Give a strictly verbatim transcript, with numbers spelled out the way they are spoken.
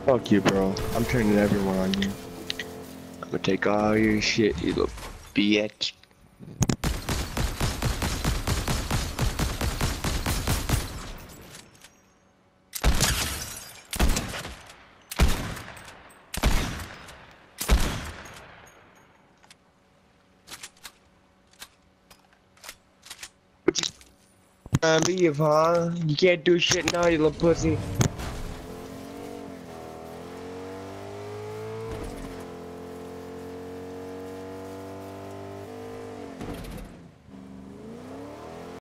Fuck you, bro. I'm turning everyone on you. I'm gonna take all your shit, you little bitch. Uh, leave, huh? You can't do shit now, you little pussy.